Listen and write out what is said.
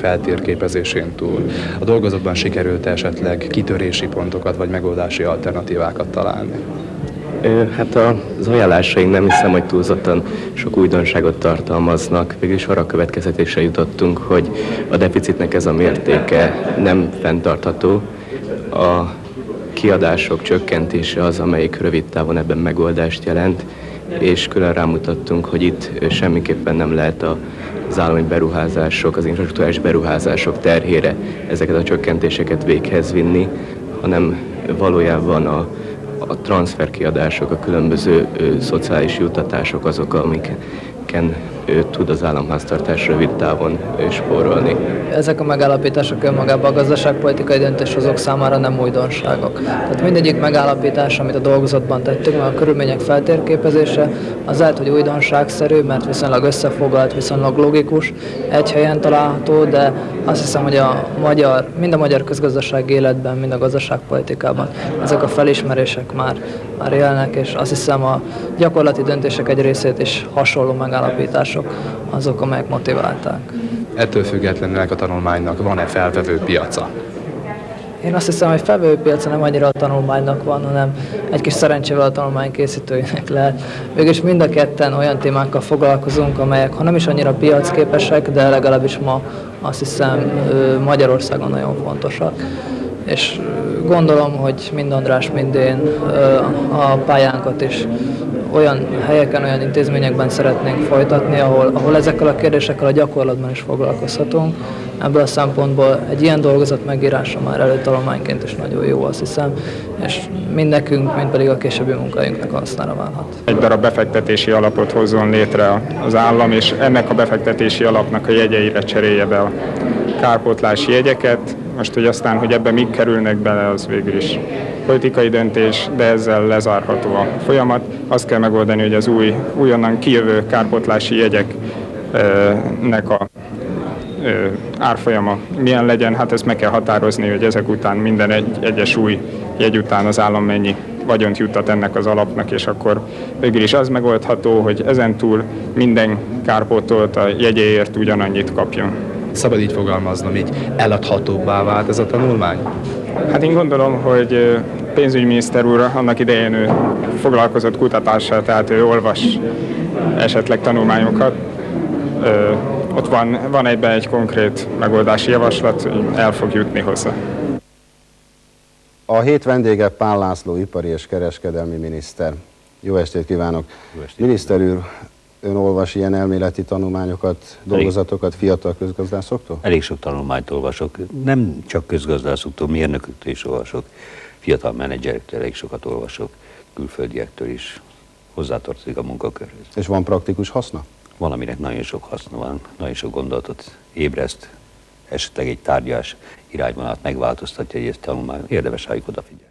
feltérképezésén túl a dolgozatban sikerült esetleg kitörési pontokat vagy megoldási alternatívákat találni? Hát az ajánlásaink nem hiszem, hogy túlzottan sok újdonságot tartalmaznak. Végülis arra következtetésre jutottunk, hogy a deficitnek ez a mértéke nem fenntartható. A kiadások csökkentése az, amelyik rövid távon ebben megoldást jelent, és külön rámutattunk, hogy itt semmiképpen nem lehet az állami beruházások, az infrastruktúrális beruházások terhére ezeket a csökkentéseket véghez vinni, hanem valójában a transferkiadások, a különböző szociális juttatások azok, amiken tud az államháztartás rövid távon spórolni. Ezek a megállapítások önmagában a gazdaságpolitikai döntéshozók számára nem újdonságok. Tehát mindegyik megállapítás, amit a dolgozatban tettünk, mert a körülmények feltérképezése, az lehet, hogy újdonságszerű, mert viszonylag összefoglalt, viszonylag logikus, egy helyen található, de azt hiszem, hogy mind a magyar közgazdasági életben, mind a gazdaságpolitikában ezek a felismerések már élnek, és azt hiszem a gyakorlati döntések egy részét is hasonló megállapítások azok, amelyek motiválták. Ettől függetlenül a tanulmánynak van-e felvevő piaca? Én azt hiszem, hogy felvevő piaca nem annyira a tanulmánynak van, hanem egy kis szerencsével a tanulmány készítőinek lehet. Végülis mind a ketten olyan témákkal foglalkozunk, amelyek, ha nem is annyira piacképesek, de legalábbis ma azt hiszem Magyarországon nagyon fontosak. És gondolom, hogy mind András, mind én a pályánkat is olyan helyeken, olyan intézményekben szeretnénk folytatni, ahol ezekkel a kérdésekkel a gyakorlatban is foglalkozhatunk. Ebből a szempontból egy ilyen dolgozat megírása már előtanulmányként is nagyon jó, azt hiszem, és mind nekünk, mind pedig a későbbi munkájunknak hasznára válhat. Egy darab befektetési alapot hozzon létre az állam, és ennek a befektetési alapnak a jegyeire cserélje be a kárpótlási jegyeket. Most, hogy aztán, hogy ebbe mik kerülnek bele, az végül is politikai döntés, de ezzel lezárható a folyamat. Azt kell megoldani, hogy az újonnan kijövő kárpótlási jegyeknek a árfolyama milyen legyen. Hát ezt meg kell határozni, hogy ezek után minden egyes új jegy után az állam mennyi vagyont juttat ennek az alapnak, és akkor végül is az megoldható, hogy ezentúl minden kárpótolt a jegyéért ugyanannyit kapjon. Szabad így fogalmaznom, így eladhatóbbá vált ez a tanulmány? Hát én gondolom, hogy pénzügyminiszter úr annak idején ő foglalkozott kutatással, tehát ő olvas esetleg tanulmányokat. Ott van egyben egy konkrét megoldási javaslat, hogy el fog jutni hozzá. A hét vendége Pál László ipari és kereskedelmi miniszter. Jó estét kívánok! Jó estét. Miniszter úr, ön olvas ilyen elméleti tanulmányokat, dolgozatokat fiatal közgazdászoktól? Elég sok tanulmányt olvasok, nem csak közgazdászoktól, mérnököktől is olvasok, fiatal menedzserektől elég sokat olvasok, külföldiektől is, hozzátartozik a munkakörhöz. És van praktikus haszna? Van, aminek nagyon sok haszna van, nagyon sok gondolatot ébreszt, esetleg egy tárgyás irányvonalat megváltoztatja, hogy ezt tanulmány, érdemes rájuk odafigyelni.